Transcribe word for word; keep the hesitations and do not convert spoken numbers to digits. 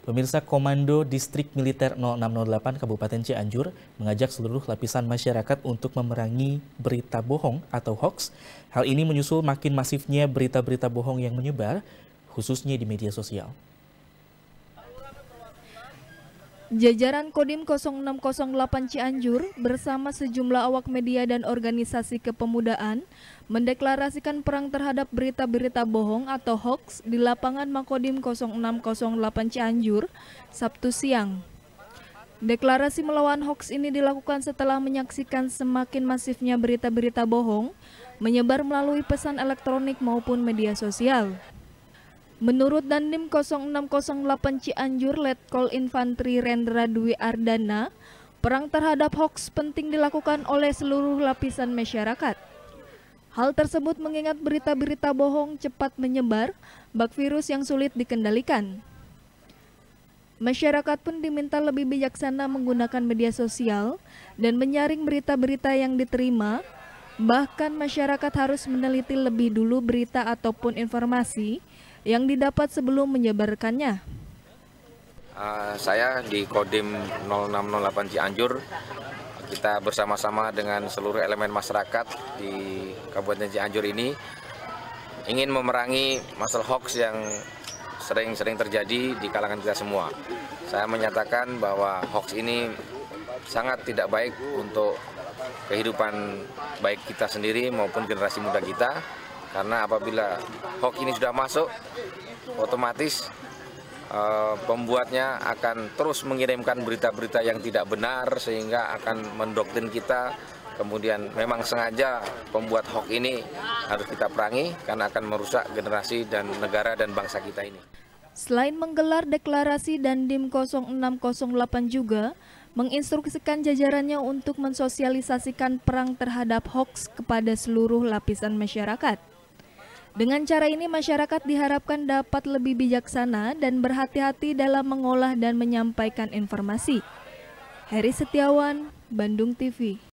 Pemirsa, Komando Distrik Militer nol enam nol delapan Kabupaten Cianjur mengajak seluruh lapisan masyarakat untuk memerangi berita bohong atau hoax. Hal ini menyusul makin masifnya berita-berita bohong yang menyebar, khususnya di media sosial. Jajaran Kodim nol enam nol delapan Cianjur bersama sejumlah awak media dan organisasi kepemudaan mendeklarasikan perang terhadap berita-berita bohong atau hoax di lapangan Makodim nol enam nol delapan Cianjur, Sabtu siang. Deklarasi melawan hoax ini dilakukan setelah menyaksikan semakin masifnya berita-berita bohong menyebar melalui pesan elektronik maupun media sosial. Menurut Dandim nol enam nol delapan Cianjur Letkol Infantri Rendra Dwi Ardana, perang terhadap hoax penting dilakukan oleh seluruh lapisan masyarakat. Hal tersebut mengingat berita-berita bohong cepat menyebar, bak virus yang sulit dikendalikan. Masyarakat pun diminta lebih bijaksana menggunakan media sosial dan menyaring berita-berita yang diterima. Bahkan masyarakat harus meneliti lebih dulu berita ataupun informasi yang didapat sebelum menyebarkannya. Uh, saya di Kodim nol enam nol delapan Cianjur, kita bersama-sama dengan seluruh elemen masyarakat di Kabupaten Cianjur ini ingin memerangi masalah hoax yang sering-sering terjadi di kalangan kita semua. Saya menyatakan bahwa hoax ini sangat tidak baik untuk kehidupan baik kita sendiri maupun generasi muda kita, karena apabila hoax ini sudah masuk, otomatis uh, pembuatnya akan terus mengirimkan berita-berita yang tidak benar sehingga akan mendoktrin kita. Kemudian memang sengaja pembuat hoax ini harus kita perangi karena akan merusak generasi dan negara dan bangsa kita ini. Selain menggelar deklarasi, Dandim nol enam nol delapan juga menginstruksikan jajarannya untuk mensosialisasikan perang terhadap hoax kepada seluruh lapisan masyarakat. Dengan cara ini masyarakat diharapkan dapat lebih bijaksana dan berhati-hati dalam mengolah dan menyampaikan informasi. Heri Setiawan, Bandung T V.